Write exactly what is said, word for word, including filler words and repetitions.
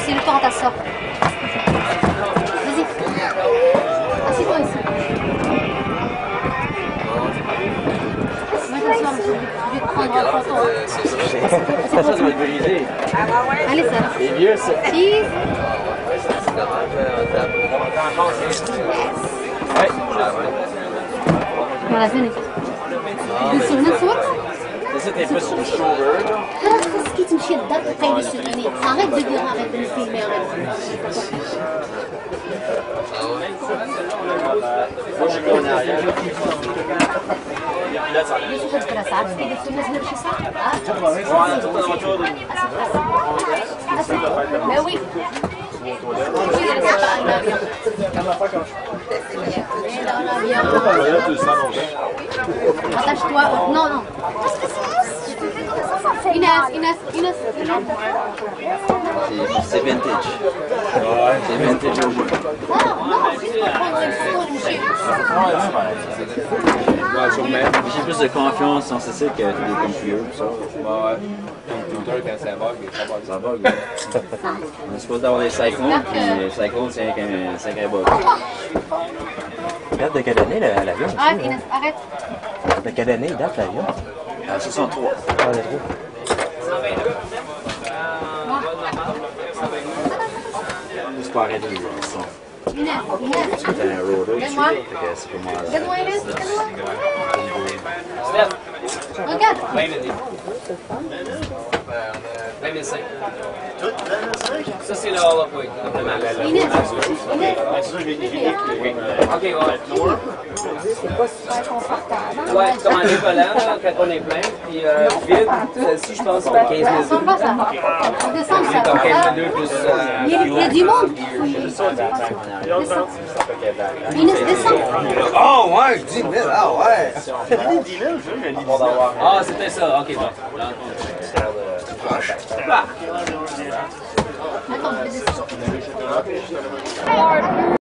c'est le temps, t'assort. Vas-y. Assieds-toi ici. Moi, je t'assois, monsieur. Je vais te prendre en photo. Ça, ça doit être brisé. Allez, ça. C'est vieux, ça. Cheese. Ouais. Voilà, venez. Une sur une صور؟ Ça, t'es pas sur le shoulder, là. خلاص خاصك تمشي للدار تلقاي لي سوليني arrête de dire arrête de filmer Moi, je suis en arrière. شوف هاد ساعات كيدير الناس هنا شي ساعه اه وي Attache-toi. Non, non. Inès, Inès, Inès. C'est vintage. C'est vintage au jeu. Non, non, juste pour prendre une photo de chez J'ai plus de confiance en ceci que des computers. Ça. Ouais. Computer, quand ça bug, ça bug. Ça bug. On est supposé d'avoir des cyclones, puis les cyclones, c'est un, c'est un bug. Date de quelle année l'avion? Arrête, Inès, arrête. De quelle année date l'avion? Ah, soixante-trois. Ah, les trop. C'est pas arrêter les gens. Inès, Inès. C'est un roller. Donne-moi. C'est pas mal. Donne-moi, Inès, donne-moi. Regarde. vingt mille cinq. Ça, c'est le all-up weight. Inès, Inès. OK, ouais. C'est pas super confortable. Ouais, comme en décollant, là, quand on est plein. Puis euh, vide, celle-ci, je pense, c'est quinze mille Ça ressemble pas ça. On descend ça. Donc quinze mille deux plus... Il y a, il y a du monde. Inès, descends. Oh, ouais, je dis mille, ah ouais! Ah, c'était ça. OK, bon. Attends, je vais descendre.